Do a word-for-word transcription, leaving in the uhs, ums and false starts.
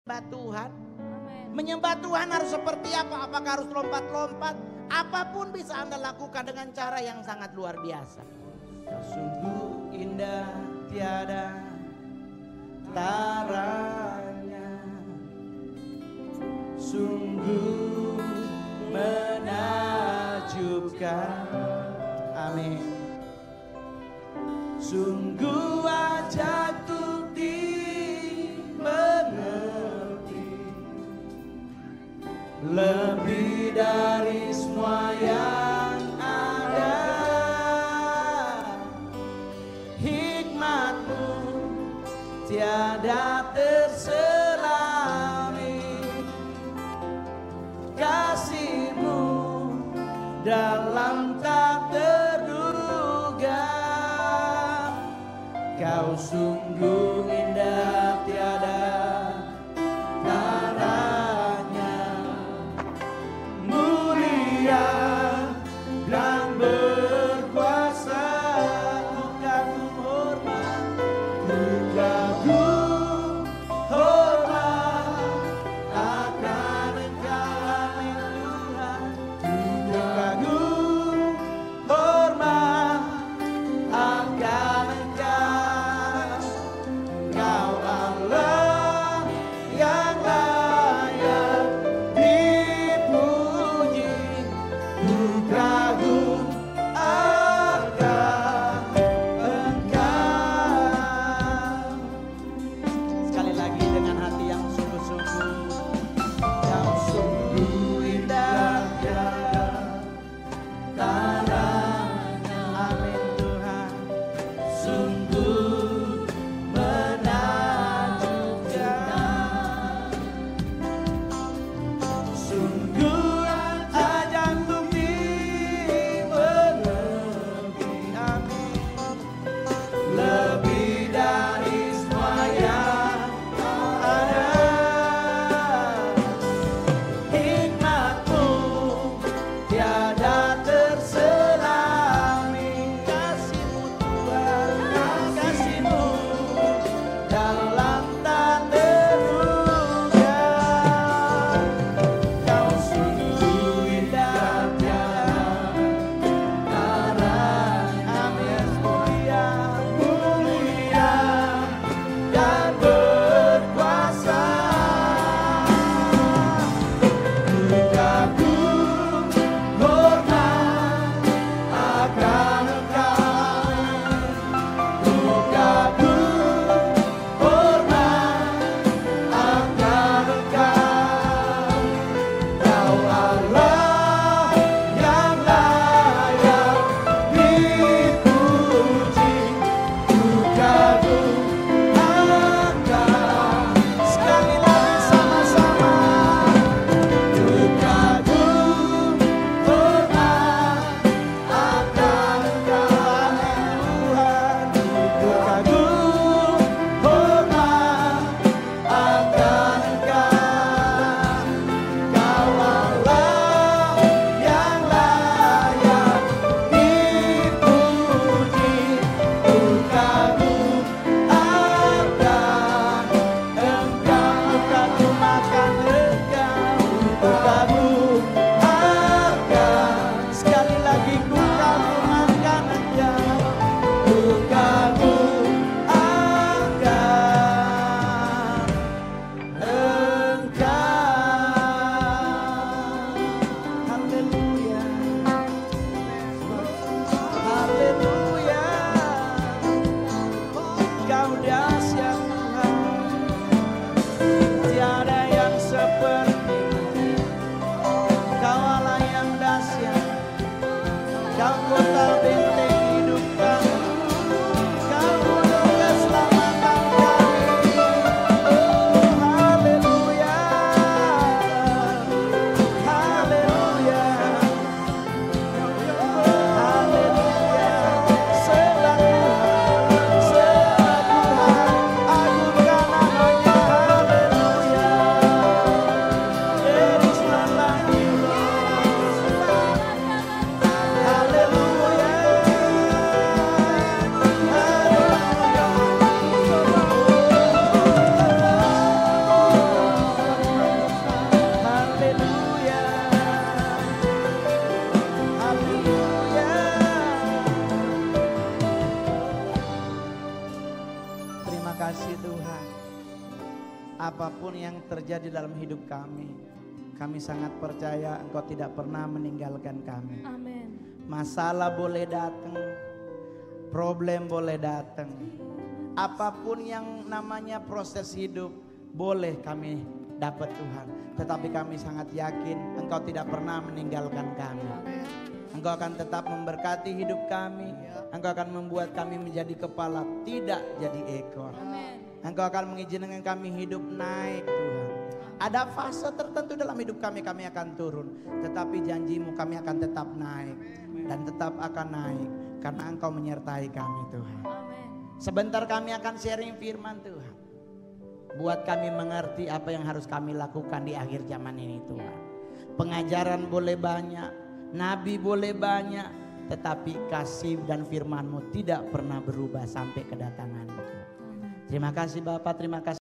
menyembah Tuhan. Amen. Menyembah Tuhan harus seperti apa? Apakah harus lompat-lompat? Apapun bisa Anda lakukan dengan cara yang sangat luar biasa. Kau sungguh indah tiada taranya, sungguh menakjubkan. Amin. Sungguh ajak untuk dimengerti, lebih dari semua yang ada. Hikmat-Mu tiada terselami, kasih-Mu dalam tak terduga. Kau sungguh indah tiada taranya, mulia dan berkuasa. Ku kagum hormat, ku kagum hormat akan Engkau, amin Tuhan. Ku kagum hormat akan Engkau, apapun yang terjadi dalam hidup kami, kami sangat percaya Engkau tidak pernah meninggalkan kami. Amin. Masalah boleh datang, problem boleh datang, apapun yang namanya proses hidup boleh kami dapat Tuhan. Tetapi kami sangat yakin Engkau tidak pernah meninggalkan kami. Engkau akan tetap memberkati hidup kami. Engkau akan membuat kami menjadi kepala, tidak jadi ekor. Engkau akan mengizinkan kami hidup naik Tuhan. Ada fase tertentu dalam hidup kami, kami akan turun. Tetapi janjimu kami akan tetap naik. Dan tetap akan naik. Karena Engkau menyertai kami Tuhan. Sebentar kami akan sharing firman Tuhan. Buat kami mengerti apa yang harus kami lakukan di akhir zaman ini Tuhan. Pengajaran boleh banyak, nabi boleh banyak, tetapi kasih dan firman-Mu tidak pernah berubah sampai kedatangan-Mu. Terima kasih Bapak, terima kasih.